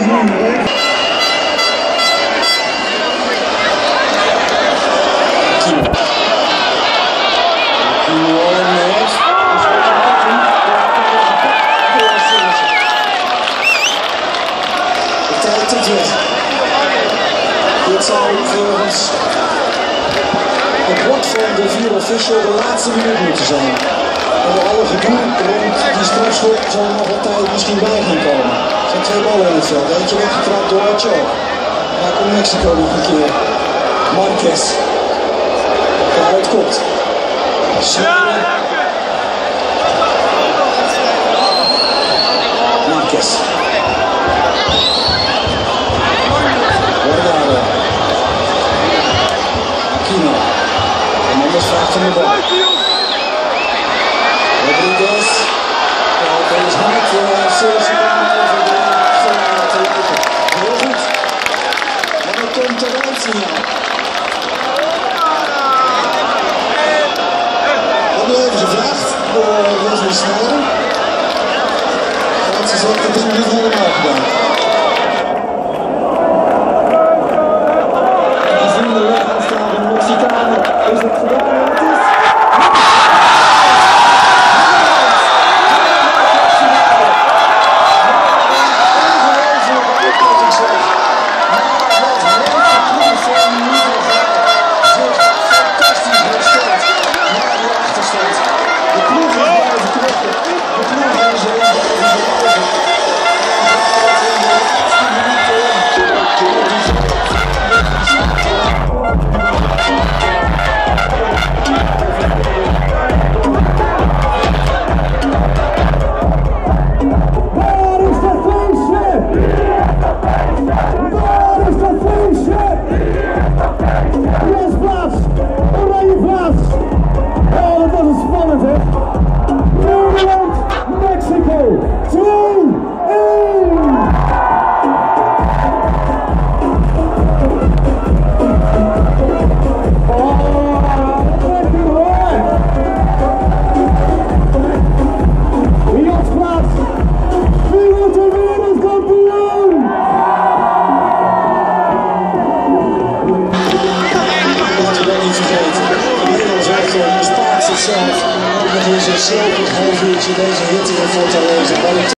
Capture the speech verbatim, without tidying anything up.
Dit zou volgens het bord van de vier official de laatste minuut moeten zijn. En door alle gedoe rond die strafschop zal er nog wat tijd misschien bij gaan komen. Er zijn twee ballen in het veld. Eentje weggetrapt door Ocho. Daar komt Mexico nog een keer. Marquez. Daaruit komt. Snijden. Marquez. Aquino. En anders vraagt hem de bal. Rodriguez. Dat is hard. Zeer seconden over de voorraad te lopen. Heel goed. Maar dan komt er een signaal. Dat nu even gevraagd door Wesley Sneijder. Fransen zegt het is nog niet helemaal gedaan. Gezien de weg aanstaande Mexicanen is het gedaan en het is... Zelf nog eens een zeker half uurtje deze hitte in Fortaleza.